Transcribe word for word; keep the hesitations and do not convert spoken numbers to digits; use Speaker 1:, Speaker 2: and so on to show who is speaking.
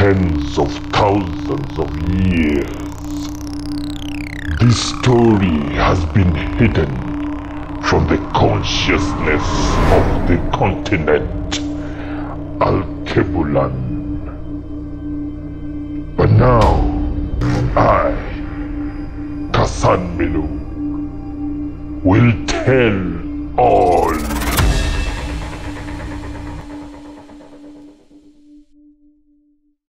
Speaker 1: tens of thousands of years. This story has been hidden from the consciousness of the continent Alkebulan. But now, I, Kasan Milo, will tell all.